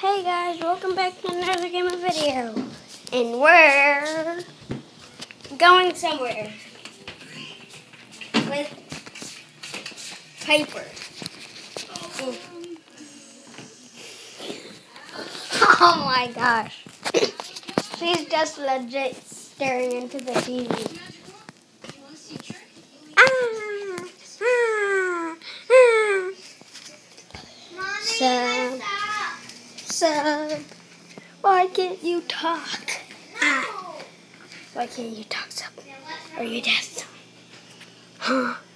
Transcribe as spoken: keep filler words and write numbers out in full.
Hey guys, welcome back to another gaming video. And we're going somewhere with Piper. Oh my gosh. She's just legit staring into the T V. Ah, ah, ah. So, so, why can't you talk? Ah. Why can't you talk so? Are you deaf? Huh?